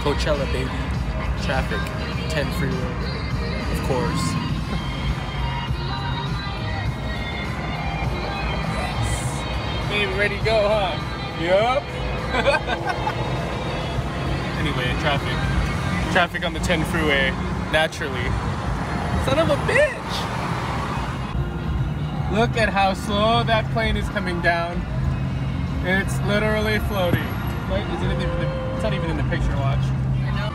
Coachella, baby. Traffic. 10 freeway. Of course. Baby, ready to go, huh? Yup. Anyway, traffic. Traffic on the 10 freeway. Naturally. Son of a bitch! Look at how slow that plane is coming down. It's literally floating. Wait, is it in the, it's not even in the picture, watch. I know.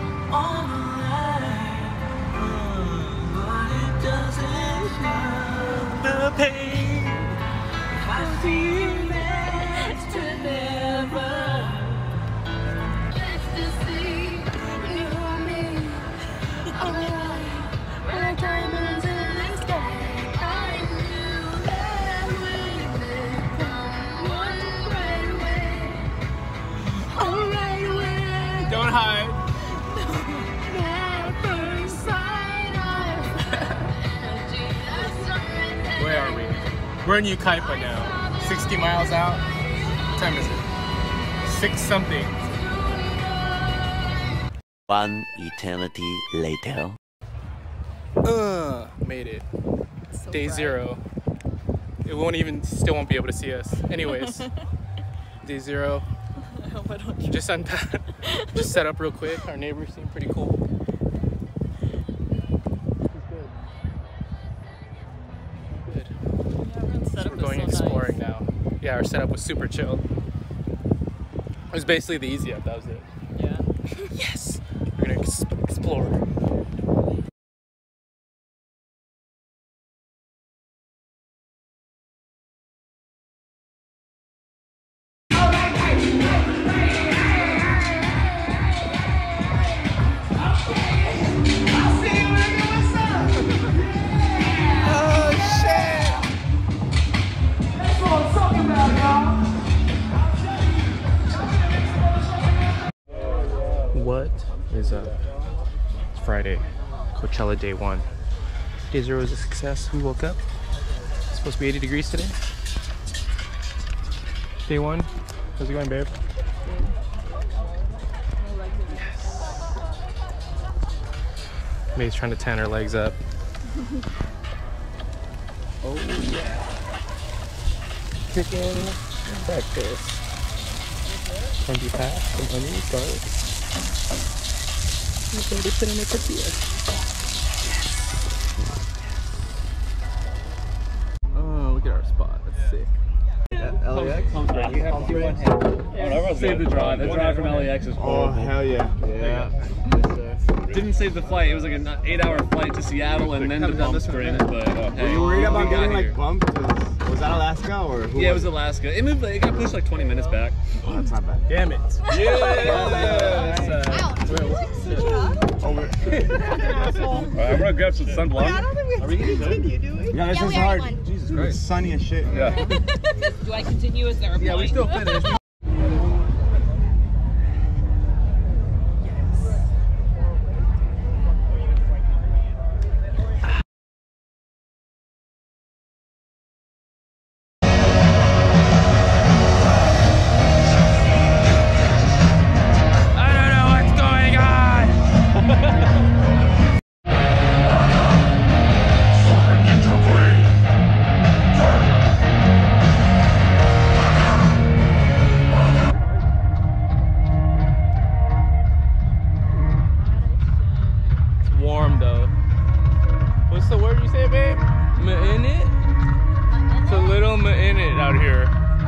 But it doesn't show the pain. I feel next to never. Just to see you and me. Alright, when I came into the sky, I knew that we'd become one right away. All right away. Don't hide. That first sight of Where are we? We're in Ukaipa now. 60 miles out. What time is it? 6 something. One eternity later. Made it. So Day bright. 0. It won't even, still won't be able to see us. Anyways, Day 0. I hope I don't just set up real quick. Our neighbors seem pretty cool. Good. So we're going exploring now. Yeah, our setup was super chill. It was basically the easy up. That was it. Yeah. Yes. We're gonna explore. What is up? It's Friday, Coachella Day 1. Day 0 is a success. We woke up. It's supposed to be 80 degrees today. Day 1. How's it going, babe? Yes. May's trying to tan her legs up. Oh yeah. Chicken breakfast. 20 packs, some onions, garlic. I'm going to put in a tortilla. Oh, look at our spot. That's sick. LAX? You have to do one hand. Save the drive. The drive from LAX is horrible. Oh, hell yeah. Yeah. Didn't save the flight. It was like an 8-hour flight to Seattle and then to Palm Springs. But were you worried about getting like bumped? Was that Alaska or who? Yeah, it was Alaska. It moved. It got pushed like 20 minutes back. Oh, that's not bad. Damn it. Yes. Over. I'm gonna grab some sunblock. I don't think we have to continue, do we? Yeah, this is hard. Jesus Christ. It's sunny as shit. Yeah. Do I continue? Is there a point? Yeah, we still finished. What's the word you say, babe? Ma-in-it? It's a little ma-in-it out here.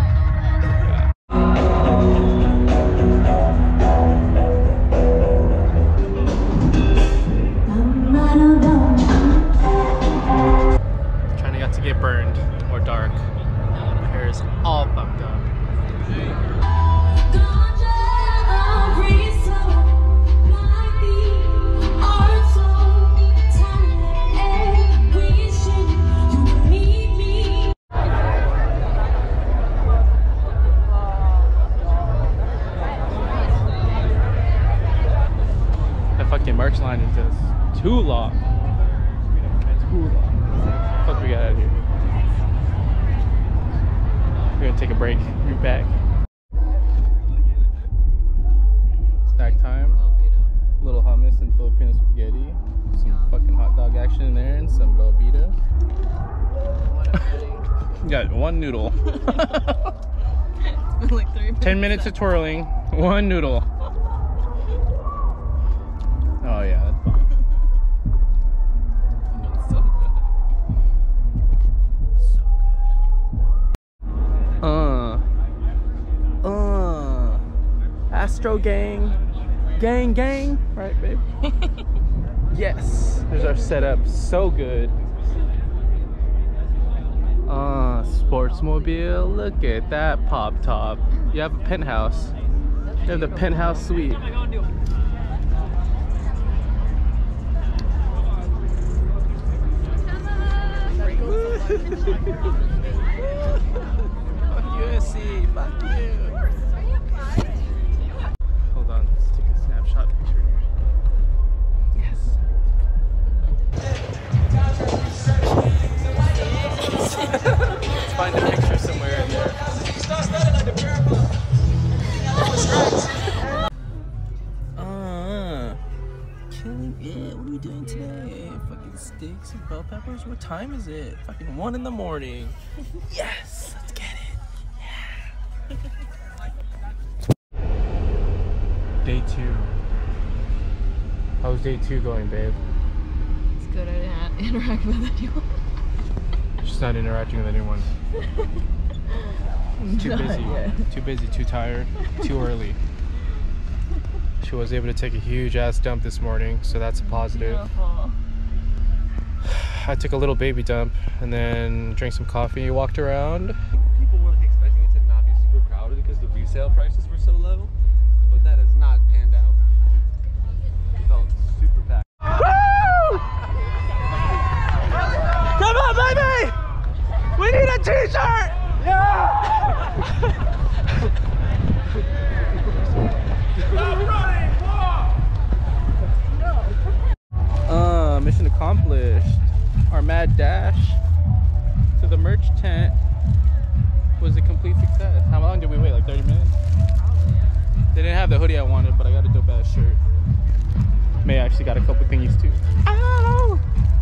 Trying not to get burned or dark. My hair is all fucked up. Fucking merch line is just too long. Too long. What the fuck we got out of here? We're gonna take a break. Be back. Snack time. and some Velveeta. Got one noodle. Like 10 minutes of twirling, one noodle. Oh yeah, that's fine. It's so good. Astro gang. Gang, right, babe? Yes, there's our setup. So good. Sportsmobile. Look at that pop top. You have a penthouse. You have the penthouse suite. Fuck USC. Fuck you. Hold on, let's take a snapshot picture here. Yes. Let's find a picture somewhere in there. Killing it. What are we doing today? Fucking steaks and bell peppers? What time is it? Fucking 1 in the morning. Yes! Let's get it. Yeah. Day 2. How's day 2 going, babe? It's good. I didn't interact with anyone. She's not interacting with anyone. Too busy. Too busy, too tired, too early. She was able to take a huge ass dump this morning, so that's a positive. Beautiful. I took a little baby dump and then drank some coffee, walked around. People were like expecting it to not be super crowded because the resale prices were so low, but that has not panned out. It felt super packed. Woo! Come on, baby! We need a t-shirt! Yeah! Mission accomplished. Our mad dash to the merch tent was a complete success. How long did we wait? Like 30 minutes? Probably, yeah. They didn't have the hoodie I wanted, but I got a dope ass shirt. May actually got a couple thingies too. Ow!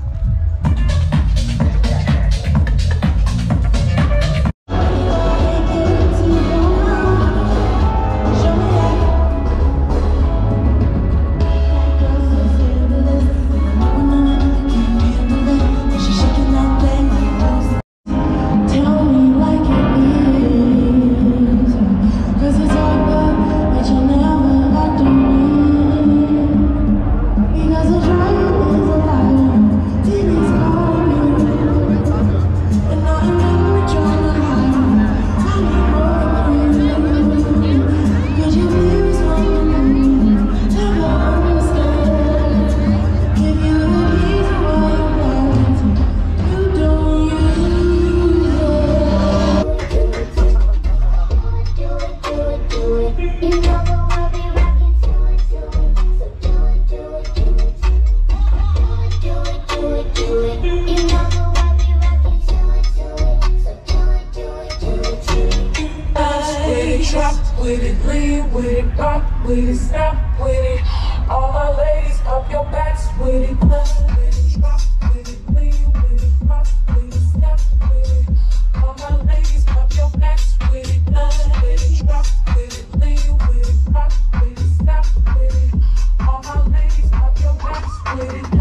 with it, lean with it, rock with it, snap with it. All my ladies, pop your backs with it, bust with it, rock with it, lean with it, rock with it, snap with it. All my ladies, pop your backs with it, bust with it, rock with it, lean with it, rock with it, snap with it. All my ladies, pop your backs with it.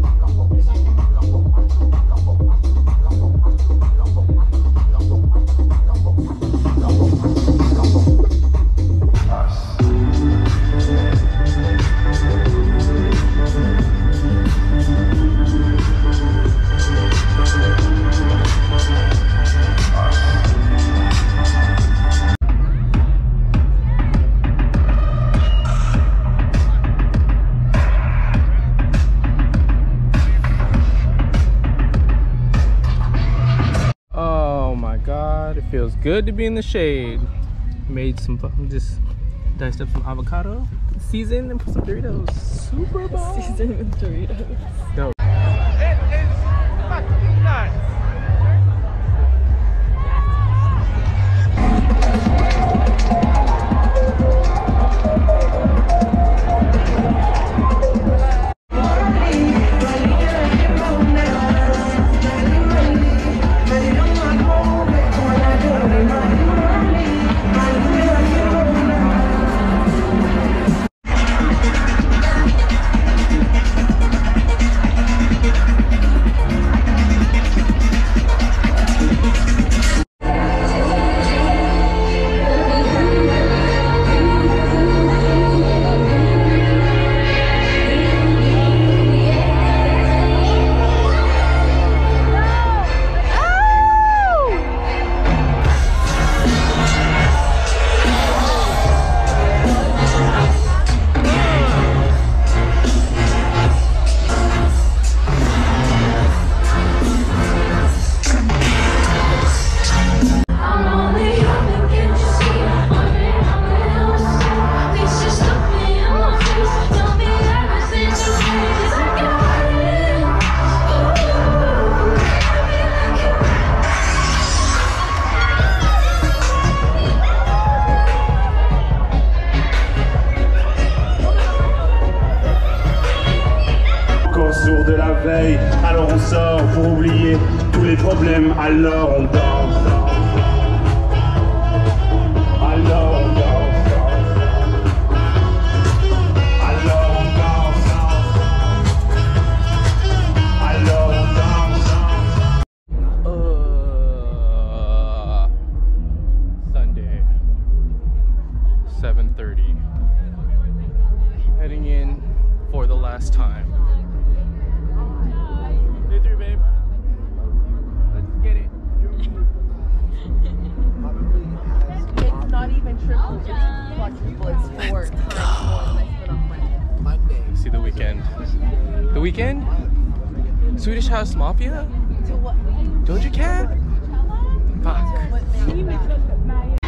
It feels good to be in the shade. Made some, just diced up some avocado, seasoned, and put some Doritos. Super bomb. Seasoned with Doritos. Dope. It is fucking nuts. oublier tous les problèmes, alors on danse. Alors on danse. Alors on danse. Alors on danse. Sunday, 7:30. Heading in for the last time. Day 3, babe. Let's get it. It's not even triple, it's quadruple, it's 4 times more than I spent on Monday. See the weekend. The weekend? Swedish House Mafia? To what? Doja Cat? Fuck.